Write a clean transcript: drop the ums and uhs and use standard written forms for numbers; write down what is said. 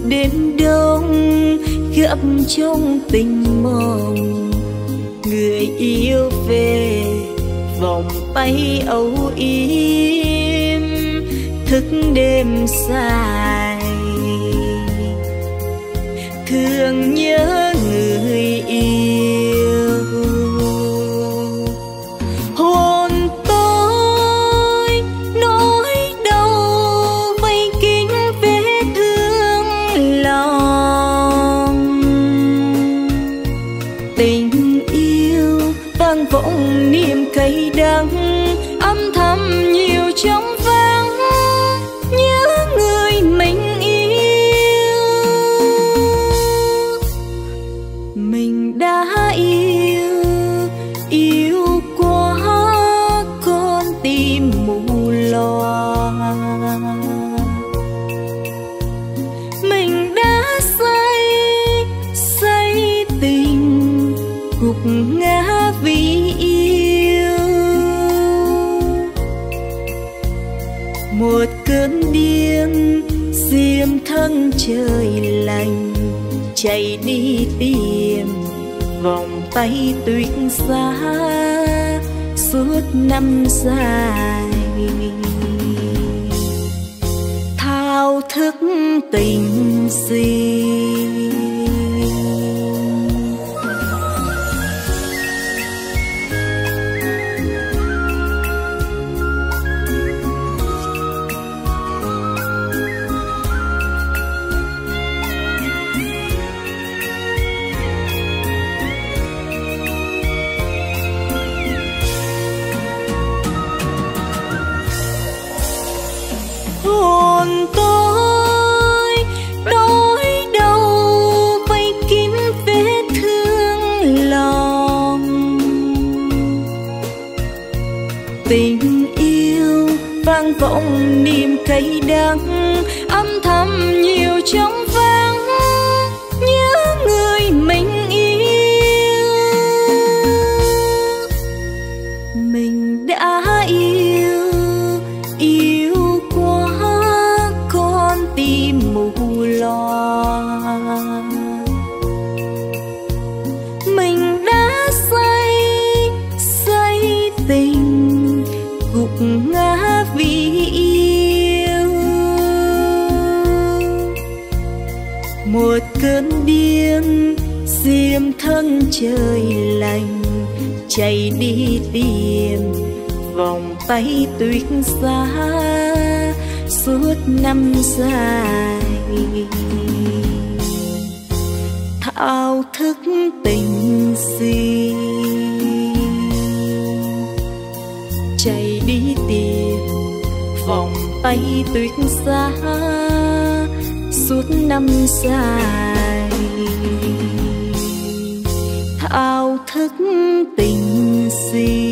đến đông gặp trong tình mộng, người yêu về vòng tay âu yếm thức đêm dài, thương nhớ người yêu. Hồn tôi nỗi đau vây kín vết thương lòng, tình yêu vang vọng niềm cay đắng âm thầm nhiều trong vắng nhớ người mình yêu. Mình đã yêu quá con tim mù loa, mình đã say tình gục ngã vì yêu. Một cơn điên xiêm thân trời lạnh chạy đi tìm vòng tay tuyết giá suốt năm dài, thao thức tình si. Hồn tôi nỗi đau vây kín vết thương lòng, tình yêu vang vọng niềm cay đắng âm thầm nhiều trong vắng nhớ người mình yêu. Mình đã yêu quá con tim mù loa, mình đã say tình gục ngã vì yêu. Một cơn điên xiêm thân trời lạnh chạy đi tìm vòng tay tuyết giá suốt năm dài, thao thức tình si. Chạy đi tìm vòng tay tuyết giá suốt năm dài, thao thức tình si.